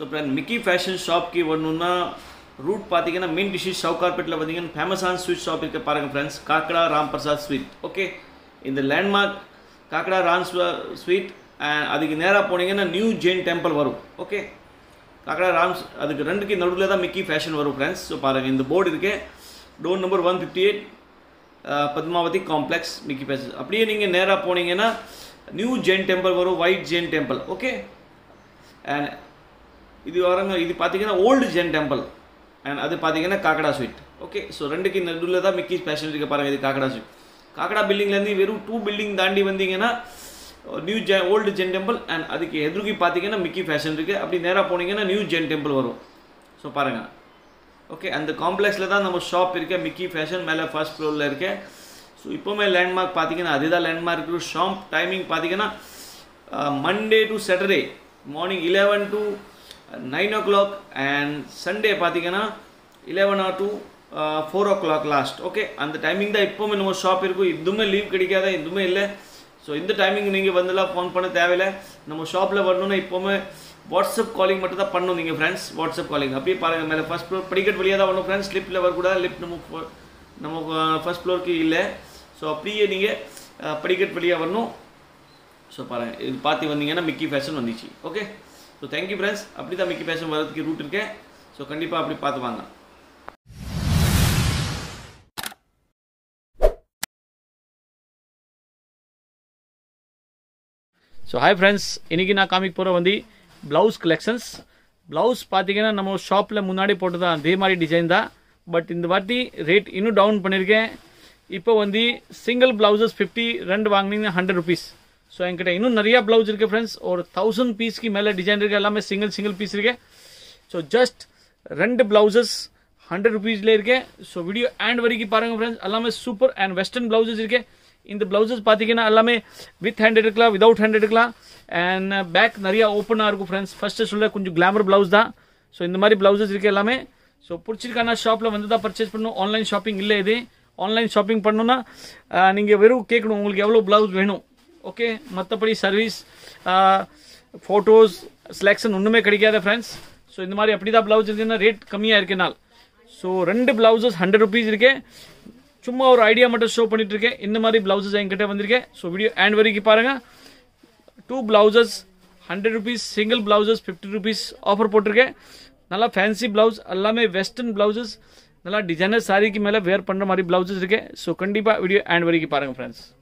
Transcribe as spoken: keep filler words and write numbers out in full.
friend, Mickey Fashion Shop ki varnuna route pathina main dishes Sowcarpet la vandinga famous on sweet shop irukku paranga friends, kakada Ram Prasad sweet. Okay, in the landmark kakada Ram sweet and adukku nera poningena new Jain temple varum. Okay, kakada Ram adukku rendukku naduvula da Mickey Fashion varum friends. So paranga in the board irukke door number one fifty-eight uh, Padmavati complex Mickey Fashion. Apdiye neenga nera poningena new Jain temple varum, white Jain temple. Okay, and இது வரங்க இது பாத்தீங்கன்னா old Jain temple and அது பாத்தீங்கன்னா kakada sweet. Okay, so ரெண்டுக்கு நடுவுல தான் Mickey special இருக்கு பாருங்க. இது kakada sweet. kakada buildingல இருந்து வெறும் two building தாண்டி வந்தீங்கன்னா new Jain old Jain temple and அதுக்கு எதிர்க்கு பாத்தீங்கன்னா மிக்கி ஃபேஷன் இருக்கு. அப்படி நேரா போனீங்கன்னா new Jain temple வரும். சோ பாருங்க. Okay, அந்த காம்ப்ளெக்ஸ்ல தான் நம்ம ஷாப் இருக்கு. மிக்கி ஃபேஷன் மேல first floorல இருக்கு. சோ இப்போமே லேண்ட்மார்க் பாத்தீங்கன்னா அதுதான் லேண்ட்மார்க். ஷாப் டைமிங் பாத்தீங்கன்னா Monday to Saturday morning eleven to nine o'clock and Sunday pathina eleven or to uh, four o'clock last. Okay, and the timing da ippome நம்ம shop இருக்கு. இதுமே லீவ் கிடைக்காத இதுமே இல்ல. சோ இந்த டைமிங் நீங்க வந்தல ஃபோன் பண்ண தேவையில்ல. நம்ம ஷாப்ல வரணும்னா இப்போமே WhatsApp calling மட்டும் தான் பண்ணனும் நீங்க फ्रेंड्स. WhatsApp calling அப்படியே பாருங்க. மேல ஃபர்ஸ்ட் ஃப்ளோர் படிக்கட் வழியா தான் வரணும் फ्रेंड्स. லிஃப்ட்ல வர கூடாது. லிஃப்ட் நம்ம நம்ம ஃபர்ஸ்ட் ஃப்ளோருக்கு இல்ல. சோ அப்படியே நீங்க படிக்கட் வழியா வரணும். சோ பாருங்க இது பாத்தி வந்தீங்கன்னா மிக்கி ஃபேஷன் வந்துச்சு. Okay, so thank you friends. அப்படி தான் மிக்கி ஃபேஷன் வரதுக்கு ரூட் இருக்கு. சோ கண்டிப்பா அப்படி பார்த்து வாங்க. So hi friends, இன்னைக்கு நான் காமிக்க போற வந்து blouse collections. blouse பாத்தீங்கன்னா நம்ம ஷாப்ல முன்னாடி போட்டதா அதே மாதிரி டிசைன் தான். பட் இந்த வாட்டி ரேட் இன்னும் டவுன் பண்ணிருக்கேன். இப்போ வந்து சிங்கிள் blouses fifty ரெண்டு வாங்குனீங்கன்னா one hundred rupees. ஸோ என்கிட்ட இன்னும் நிறைய ப்ளவுஸ் இருக்குது ஃப்ரெண்ட்ஸ். ஒரு தௌசண்ட் பீஸ்க்கு மேலே டிசைன் இருக்குது. எல்லாமே சிங்கிள் சிங்கிள் பீஸ் இருக்கு. ஸோ ஜஸ்ட் ரெண்டு ப்ளவுசஸ் ஹண்ட்ரட் ருபீஸ்ல இருக்கு. ஸோ வீடியோ அண்ட் வரைக்கும் பாருங்க ஃப்ரெண்ட்ஸ். எல்லாமே சூப்பர் அண்ட் வெஸ்டர்ன் ப்ளவுசஸ் இருக்கு. இந்த ப்ளவுசஸ் பார்த்தீங்கன்னா எல்லாமே வித் ஹேண்ட் எடுக்கலாம், விதவுட் ஹேண்ட் எடுக்கலாம். அண்ட் பேக் நிறைய ஓப்பனாக இருக்கும் ஃப்ரெண்ட்ஸ். ஃபர்ஸ்ட் சொல்ல கொஞ்சம் கிளாமர் ப்ளவுஸ் தான். ஸோ இந்த மாதிரி ப்ளவுசஸ் இருக்கு எல்லாமே. ஸோ பிடிச்சிருக்கானா ஷாப்பில் வந்து தான் பர்ச்சேஸ் பண்ணணும். ஆன்லைன் ஷாப்பிங் இல்லை. இது ஆன்லைன் ஷாப்பிங் பண்ணணும்னா நீங்கள் வெறும் கேட்கணும் உங்களுக்கு எவ்வளோ ப்ளவுஸ் வேணும். ஓகே, மற்றபடி சர்வீஸ் ஃபோட்டோஸ் செலெக்ஷன் ஒன்றுமே கிடைக்காத ஃப்ரெண்ட்ஸ். ஸோ இந்த மாதிரி அப்படி தான் ப்ளவுஸ் இருக்குன்னா ரேட் கம்மியாக இருக்கனால. ஸோ ரெண்டு ப்ளவுசஸ் ஹண்ட்ரட் ருபீஸ் இருக்கு. சும்மா ஒரு ஐடியா மட்டும் ஷோ பண்ணிட்டு இருக்கேன். இந்த மாதிரி ப்ளவுசஸ் என்கிட்ட வந்திருக்கேன். ஸோ வீடியோ அண்ட் வரைக்கும் பாருங்க. Two blouses hundred rupees, single blouses fifty rupees offer போட்டிருக்கேன். நல்லா ஃபேன்சி ப்ளவுஸ், எல்லாமே வெஸ்டர்ன் ப்ளவுசஸ், நல்லா டிசைனர் சாரிக்கு மேலே வேர் பண்ணுற மாதிரி ப்ளவுசஸ் இருக்கு. ஸோ கண்டிப்பாக வீடியோ அண்ட் வரைக்கும் பாருங்க ஃப்ரெண்ட்ஸ்.